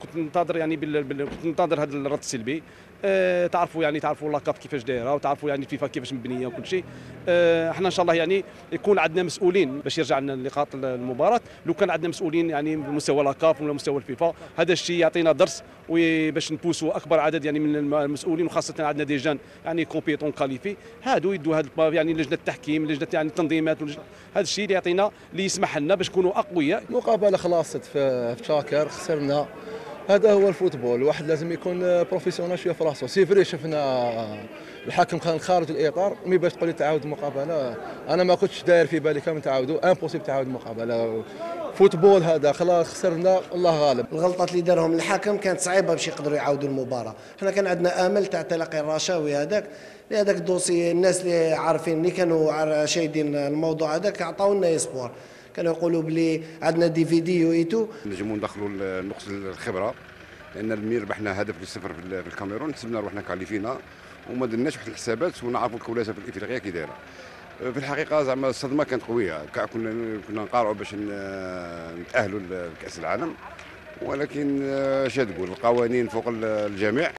كنت ننتظر يعني كنت ننتظر هذا الرد السلبي. تعرفوا لاكاف كيفاش دايره، وتعرفوا يعني الفيفا كيفاش مبنيه وكل شيء. احنا ان شاء الله يعني يكون عندنا مسؤولين باش يرجع لنا نقاط المباراه. لو كان عندنا مسؤولين يعني بمستوى لاكاف ولا مستوى الفيفا، هذا الشيء يعطينا درس وباش نبوسوا اكبر عدد يعني من المسؤولين، وخاصه عندنا دي جان يعني كومبيتون كاليفي، هادو يدوا هذا يعني لجنه التحكيم، لجنه يعني التنظيمات، هذا الشيء اللي يعطينا اللي يسمح لنا باش نكونوا اقوياء. مقابله خلاص في شاكر خسرنا. هذا هو الفوتبول، الواحد لازم يكون بروفيسيونال شويه في راسه. سي فري شفنا الحكم كان خارج الاطار، مي باش تقول لي تعاود المقابله، انا ما كنتش داير في بالي كم تعاودوا، امبوسيبل تعاود المقابله. فوتبول هذا خلاص خسرنا، الله غالب. الغلطات اللي دارهم الحكم كانت صعيبه باش يقدروا يعاودوا المباراه. احنا كان عندنا امل تاع تلقي الرشاوي هذاك الدوسي. الناس اللي عارفين اللي كانوا شايدين الموضوع هذاك عطاونا اسبوار، كانوا يقولوا بلي عندنا دي فيديو ايتو. نجموا ندخلوا نقص الخبره، لان المير ربحنا هدف للصفر في الكاميرون، حسبنا روحنا كاليفينا وما درناش واحد الحسابات ونعرفوا الكولاشه في الافريقيا كي دايره. في الحقيقه زعما الصدمه كانت قويه، كنا نقارعوا باش نتاهلوا لكاس العالم، ولكن اش تقول، القوانين فوق الجميع.